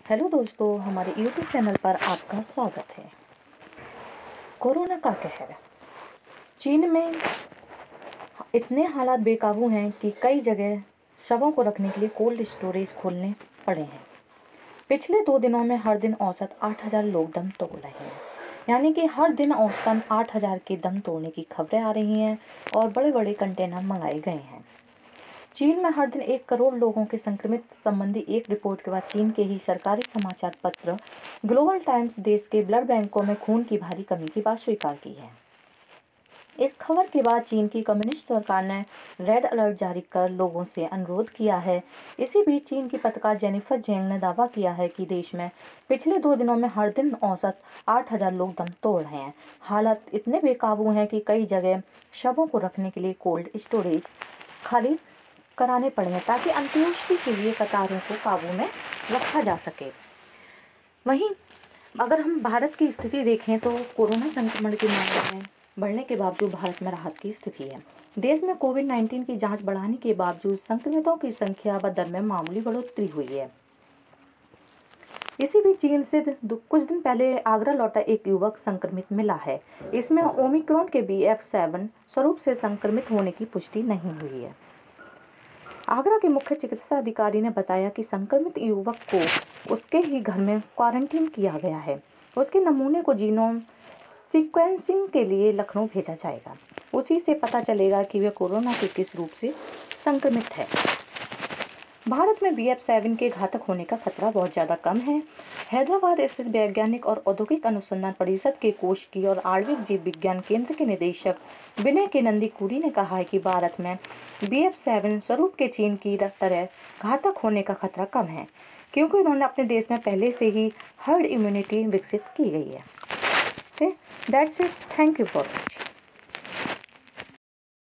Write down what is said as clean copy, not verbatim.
Hello दोस्तों, हमारे YouTube channel पर आपका स्वागत है। कोरोना का कहर। चीन में इतने हालात बेकाबू हैं कि कई जगह शवों को रखने के लिए कोल्ड स्टोरेज खोलने पड़े हैं। पिछले 2 दिनों में हर दिन औसत 8,000 लोग दम तोड़ रहे हैं, यानी कि हर दिन औसतन 8,000 के दम तोड़ने की खबरें आ रही हैं और बड़े बड़े कंटेनर मंगाए गए हैं। चीन में हर दिन 1 करोड़ लोगों के संक्रमित संबंधी एक रिपोर्ट के बाद चीन के ही सरकारी समाचार पत्र ग्लोबल टाइम्स देश के ब्लड बैंकों में खून की भारी कमी की बात स्वीकार की है। इस खबर के बाद चीन की कम्युनिस्ट सरकार ने रेड अलर्ट जारी कर लोगों से अनुरोध किया है। इसी बीच चीन की पत्रकार जेनिफर जेंग ने दावा किया है कि देश में पिछले 2 दिनों में हर दिन औसत 8,000 लोग दम तोड़ रहे हैं। हालात इतने बेकाबू हैं कि कई जगह शवों को रखने के लिए कोल्ड स्टोरेज खाली कराने पड़े हैं ताकि अंत्येष्टि के लिए कतारों को काबू में रखा जा सके। वहीं अगर हम भारत की स्थिति देखें तो कोरोना संक्रमण के मामले में बढ़ने के बावजूद भारत में राहत की स्थिति है। देश में कोविड-19 की जांच बढ़ाने के बावजूद संक्रमितों की संख्या व दर में मामूली बढ़ोतरी हुई है। इसी बीच चीन से कुछ दिन पहले आगरा लौटा एक युवक संक्रमित मिला है। इसमें ओमिक्रॉन के BF.7 स्वरूप से संक्रमित होने की पुष्टि नहीं हुई है। आगरा के मुख्य चिकित्सा अधिकारी ने बताया कि संक्रमित युवक को उसके ही घर में क्वारंटीन किया गया है। उसके नमूने को जीनोम सीक्वेंसिंग के लिए लखनऊ भेजा जाएगा। उसी से पता चलेगा कि वह कोरोना के किस रूप से संक्रमित है। भारत में BF.7 के घातक होने का खतरा बहुत ज़्यादा कम है। हैदराबाद स्थित वैज्ञानिक और औद्योगिक अनुसंधान परिषद के कोशिकी और आणविक जीव विज्ञान केंद्र के निदेशक विनय के नंदीकुरी ने कहा है कि भारत में BF.7 स्वरूप के चीन की तरह घातक होने का खतरा कम है, क्योंकि उन्होंने अपने देश में पहले से ही हर्ड इम्यूनिटी विकसित की गई है। That's it. Thank you for